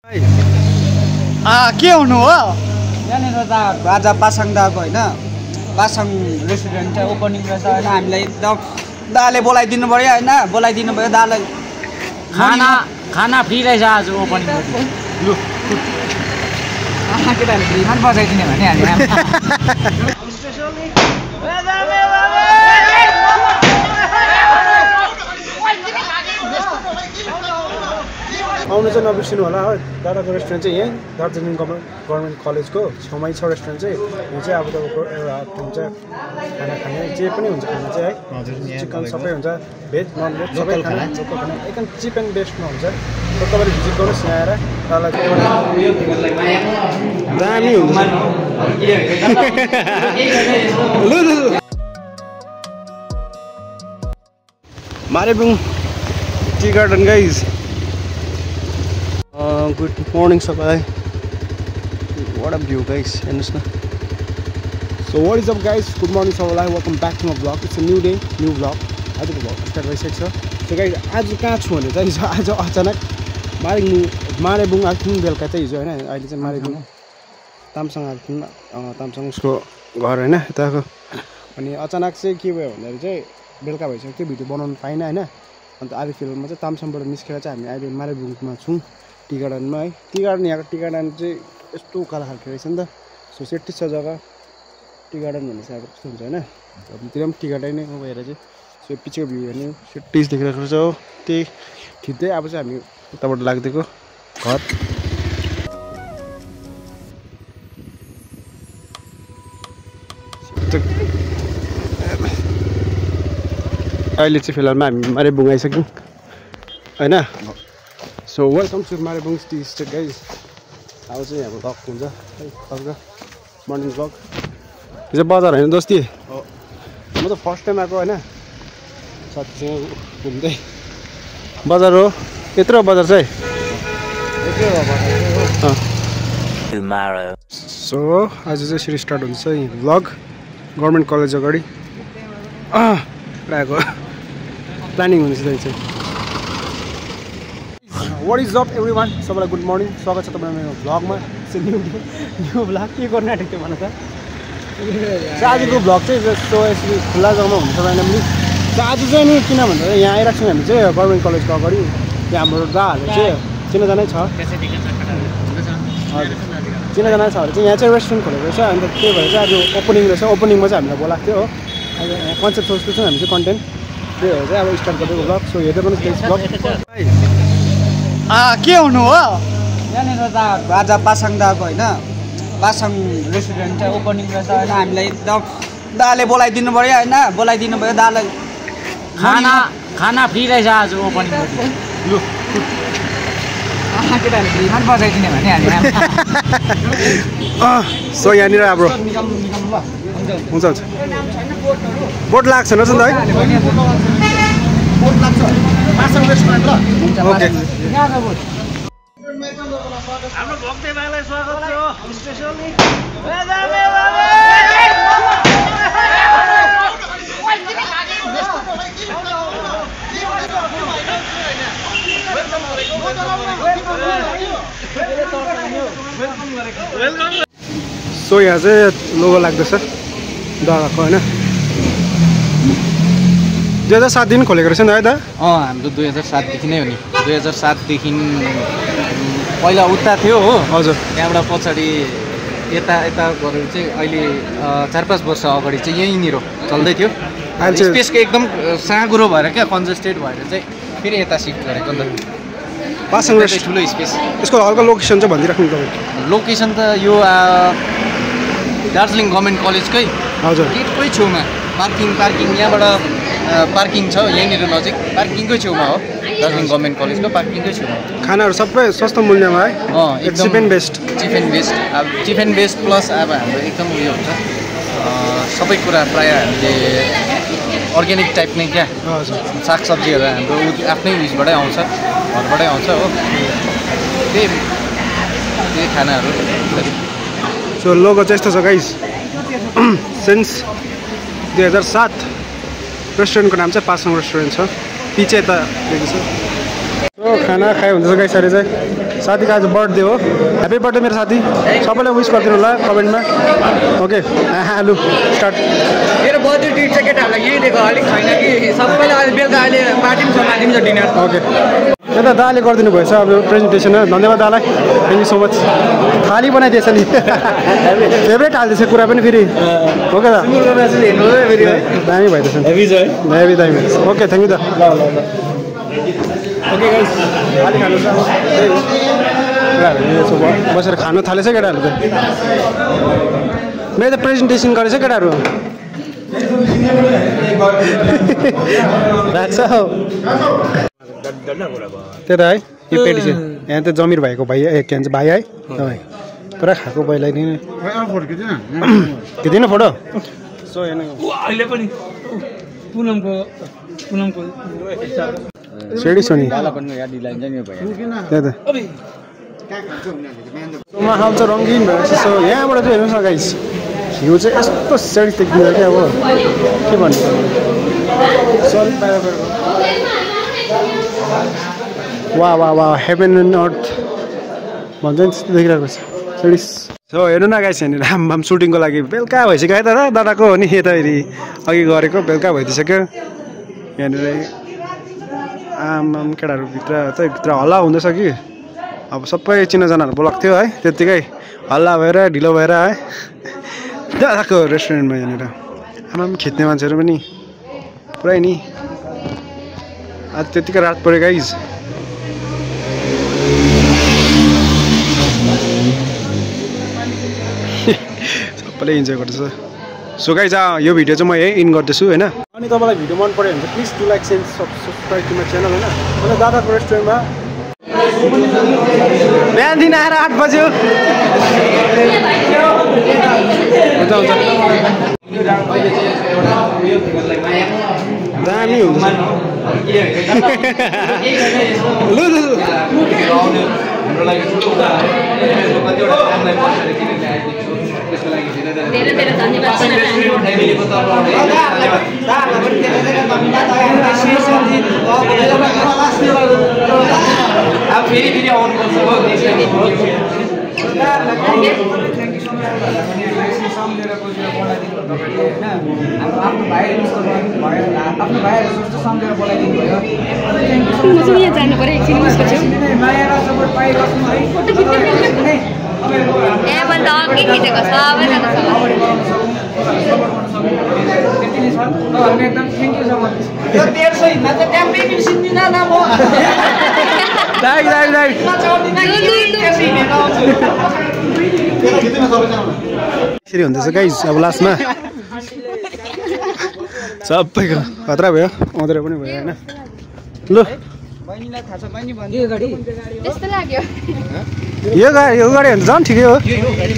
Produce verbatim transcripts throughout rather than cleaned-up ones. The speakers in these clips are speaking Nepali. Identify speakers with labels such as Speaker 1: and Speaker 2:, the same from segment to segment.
Speaker 1: के हुनु हो यहाँनिर त आज पासाङ दाको होइन पासाङ रेस्टुरेन्ट चाहिँ ओपनिङ रहेछ होइन हामीलाई एकदम दाले बोलाइदिनु पऱ्यो होइन बोलाइदिनु भयो दालाई
Speaker 2: खाना खाना फ्री रहेछ आज ओपनिङ
Speaker 1: लु केटाहरूले फ्रीमा पनि बजाइदिने भने हामी
Speaker 3: आउनु चाहिँ नबिर्सिनु होला है दादाको रेस्टुरेन्ट चाहिँ यहीँ दार्जिलिङ गभर्मेन्ट गभर्मेन्ट कलेजको छेउमै छ रेस्टुरेन्ट चाहिँ यो चाहिँ अब तपाईँको एउटा हुन्छ खाना खाने जे पनि हुन्छ खाना चाहिँ है चिकन सबै हुन्छ भेज नन भेज सबै खाना लोकल खाना एकदम चिप एन्ड बेस्टमा हुन्छ र तपाईँले भिजिट गर्नुहोस् यहाँ आएर दादालाई दामी हुन्छ Marebung tea garden guys good morning सबैलाई वाट अ भ्यू गाइस हेर्नुहोस् न so what is up guys good morning सबैलाई welcome back to my blog it's a new day new blog आजको ब्लग स्टार्ट भइसकेको छ सो गाइस आज कहाँ छु भने चाहिँ आज अचानक मारेबुङ मारेबुङ आएको थियौँ बेलुका चाहिँ हिजो होइन अहिले चाहिँ मारेबुङ तामसाङ आएको थियौँ तामसाङ उसको घर होइन यताको अनि अचानक चाहिँ के भयो भन्दाखेरि चाहिँ बेलुका भइसक्यो त्यो भिडियो बनाउनु पाइनँ होइन अन्त अहिले फिल्ममा चाहिँ तामसाङबाट निस्केर चाहिँ हामी अहिले मारेबुङमा छौँ टी गार्डनमा है टी गार्डन यहाँको टी गार्डन चाहिँ यस्तो उकालो खालको रहेछ नि त सो सेफ्टी छ जग्गा टी गार्डन भन्ने चाहिँ अब कस्तो हुन्छ होइन तिर पनि टी गार्डन नै हो भएर चाहिँ सो पछिको भ्यू हेर्ने सेफ्टिज देखिरहेको छ हो त्यही खिच्दै अब चाहिँ हामी उताबाट लाग्दिएको घर अहिले चाहिँ फिलहालमा हामी मारेबुङ आइसक्यौँ होइन so welcome to Marebung tea state guys अब चाहिँ हाम्रो भ्लग हुन्छ है अर्को मर्निङ भ्लग यो चाहिँ बजार होइन दोस्ती म त फर्स्ट टाइम आएको होइन साथीसँग घुम्दै बजार हो यत्रो बजार चाहिँ यत्रो बजार सो आज चाहिँ यसरी स्टार्ट हुन्छ यही भ्लग गभर्मेन्ट कलेज अगाडि आएको प्लानिङ हुँदैछ चाहिँ what is up everyone सबैलाई गुड मर्निङ स्वागत छ तपाईँलाई मेरो भ्लगमा न्यू न्यू भ्लग के गर्नु आँटेको थियो भन त आजको भ्लग चाहिँ जस्तो यसरी खुल्ला जग्गामा हुन्छ राइन्डमली सो आज चाहिँ नि किन भन्दा यहाँ आइरहेको छौँ हामी चाहिँ गभर्मेन्ट कलेजको अगाडि त्यहाँ हाम्रो दाहरूले चाहिँ चिनाजानै छ हजुर चिनाजाना छ भने चाहिँ यहाँ चाहिँ रेस्टुरेन्ट खोलेको रहेछ अन्त त्यही भएर चाहिँ आज ओपनिङ रहेछ ओपनिङमा चाहिँ हामीलाई बोलाएको थियो हो कन्सेप्ट सोच्दैछौँ हामी चाहिँ कन्टेन्ट त्यही भएर चाहिँ अब स्टार्ट गरेको भ्लग सो हेर्दै पनि त्यस भ्लग
Speaker 1: के हुनु हो यहाँनिर त आज पासाङ दाको होइन पासाङ रेस्टुरेन्ट चाहिँ ओपनिङ रहेछ होइन हामीलाई एकदम दाले बोलाइदिनु पऱ्यो होइन बोलाइदिनु भयो दालाई
Speaker 2: खाना खाना फ्री रहेछ आज ओपनिङ
Speaker 1: लु केटाहरूले फ्रीमा पनि बजाइदिने भने हामी
Speaker 3: सो यहाँनिर अब हुन्छ हुन्छ बोर्ड लाग्छ न त है बोर्ड लाग्छ पासाङ रेस्टुरेन्ट ल ओके
Speaker 2: हाम्रो भक्ते भाइलाई स्वागत छ स्पेशली
Speaker 3: सो यहाँ चाहिँ लोगो लाग्दैछ दादाको होइन दुई हजार सातदेखि खोलेको रहेछ नि है त
Speaker 2: अँ हाम्रो दुई हजार सातदेखि नै हो नि दुई हजार सातदेखि पहिला उता थियो हो
Speaker 3: हजुर
Speaker 2: त्यहाँबाट पछाडि यता यता गरेर चाहिँ अहिले चार पाँच वर्ष अगाडि चाहिँ यहीँनिर चल्दै थियो अहिले स्पेसको एकदम साँगुरो भएर क्या कन्जेस्टेड भएर चाहिँ फेरि यता सिफ्ट गरेको नि त
Speaker 3: पासाङ
Speaker 2: ठुलो स्पेस
Speaker 3: यसको हल्का लोकेसन चाहिँ भनिदिइराख्नु तपाईँ
Speaker 2: लोकेसन त यो दार्जिलिङ गभर्मेन्ट कलेजकै
Speaker 3: हजुर
Speaker 2: गेटकै छेउमा पार्किङ पार्किङ यहाँबाट पार्किङ छ यहीँनिर नजिक पार्किङकै छेउमा हो दार्जिलिङ गभर्मेन्ट कलेजको पार्किङकै छेउमा
Speaker 3: खानाहरू सबै सस्तो मूल्यमा है
Speaker 2: अँ एकदम
Speaker 3: cheap and best
Speaker 2: cheap and best अब चिप एन्ड बेस्ट प्लस अब हाम्रो एकदम उयो हुन्छ सबै कुरा प्रायः हामीले अर्ग्यानिक टाइप नै क्या
Speaker 3: हजुर
Speaker 2: सागसब्जीहरू हाम्रो आफ्नै उयसबाटै आउँछ घरबाटै आउँछ हो त्यही त्यही खानाहरू
Speaker 3: सो लोगो चाहिँ यस्तो छ गाइस सिन्स दुई हजार सात रेस्टुरेन्टको नाम चाहिँ पासाङ रेस्टुरेन्ट छ पछि यता दिएको छ खाना खायो हुन्छ गाइस अहिले चाहिँ साथीको आज बर्थडे हो ह्याप्पी बर्थडे मेरो साथी सबैलाई विश गरिदिनु होला कमेन्टमा ओके लु स्टार्ट
Speaker 1: मेरो बर्थडे ट्रिट चाहिँ केटाहरूलाई यही दिएको अलिक छैन कि सबैलाई अहिले बेलुका अहिले पार्टी पनि छ माथि पनि छ डिनर
Speaker 3: ओके यता दाले गरिदिनु भएछ अब प्रेजेन्टेसन धन्यवाद दालाई थ्याङ्क यू सो मच थाली बनाइदिएछ नि फेभरेट हालिदिएछ कुरा पनि फेरि ओके दा दामी भइदिएछ हेभी दामी ओके थ्याङ्क यू दा ओके गाइस थाली खानु छ बसेर खानु थालेछ केटाहरू त मेरो त प्रेजेन्टेसन गरेछ केटाहरू राख्छ त्यही त है यो पेटी चाहिँ यहाँ त जमिर भाइको भाइ ए के भन्छ भाइ है तपाईँ पुरा खाएको पहिला नि खिच्दिनँ फोटो सो अहिले पनि पुनमको पुनमको सेडी सोनी त्यही त माहौल चाहिँ रङ्गिन भएछ सो यहाँबाट चाहिँ हेर्नुहोस् न गाइस भ्यू चाहिँ यस्तो सेडी देख्दिन्छ क्या अब के भन्नु वा वा वा हेभन एन्ड अर्थ भन्छ नि त्यस्तो देखिरहेको छ सेडिस सो हेर्नु न गाइस यहाँनिर रामबाम सुटिङको लागि बेलुका भइसक्यो है दादा दादाको हो नि यता फेरि अघि गरेको बेलुका भइदिइसक्यो यहाँनिर आमाम केटाहरू भित्र चाहिँ भित्र हल्ला हुँदैछ कि अब सबै चिनाजनाहरू बोलाएको थियो है त्यत्तिकै हल्ला भएर ढिलो भएर है दादाको रेस्टुरेन्टमा यहाँनिर आमाम खिच्ने मान्छेहरू पनि पुरै नि आज त्यत्तिकै रात पऱ्यो गाइस सबैले इन्जोय गर्दैछ सो गाइस यो भिडियो चाहिँ म यही इन गर्दैछु होइन अनि तपाईँलाई भिडियो मन पऱ्यो भने चाहिँ please to like send subscribe to my channel होइन अन्त दादाको रेस्टुरेन्टमा बिहानदेखि आएर आठ बज्यो हुन्छ हुन्छ दामी हुन्छ
Speaker 4: धेरै धेरै धन्यवाद
Speaker 1: फेरि फेरि आउनुपर्छ आफ्नो भाइहरू जस्तो आफ्नो भाइहरू जस्तो सम्झेर बोलाइदिनु भयो
Speaker 4: जानु पर्यो एकछिन
Speaker 1: माया र सपोर्ट पाइबस्नु है
Speaker 4: ए भन्दा अघि खिचेको सबैजना
Speaker 1: एकदम थ्याङ्क यू सो मच यो डेढ सौ हिँड्दा त ट्याम्पै बिर्सिँदिन न म
Speaker 3: दाइ दाइ दाइ यसरी हुँदैछ गाइस अब लास्टमा सबैको खतरा भयो अँध्रो पनि भयो होइन लु
Speaker 1: बहिनीलाई थाहा छ बहिनी भन्यो गाडी
Speaker 4: त्यस्तो लाग्यो
Speaker 3: यो गाडी यो गाडी भने झन् ठिकै हो है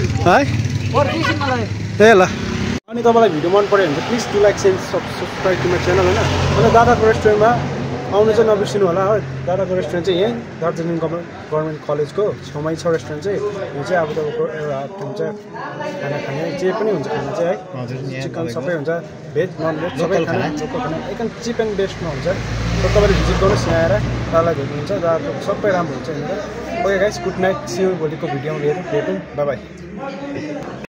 Speaker 3: ए ल अनि तपाईँलाई भिडियो मन पऱ्यो भने चाहिँ please to like send subscribe to my channel होइन अन्त दादाको रेस्टुरेन्टमा आउनु चाहिँ नबिर्सिनु होला है दादाको रेस्टुरेन्ट चाहिँ यहीँ दार्जिलिङ गभर्मेन्ट गभर्मेन्ट कलेजको छेउमै छ रेस्टुरेन्ट चाहिँ यो चाहिँ अब तपाईँको एउटा हुन्छ खाना खाने जे पनि हुन्छ खाना चाहिँ है चिकन सबै हुन्छ भेज नन भेज सबै खाना लोकल खाना एकदम चिप एन्ड बेस्टमा हुन्छ र तपाईँले भिजिट गर्नुहोस् यहाँ आएर दादालाई भेट्नुहुन्छ दादाको सबै राम्रो हुन्छ यहाँनिर okay guys good night see you भोलिको भिडियोमा भेटौँ भेटौँ बाई बाई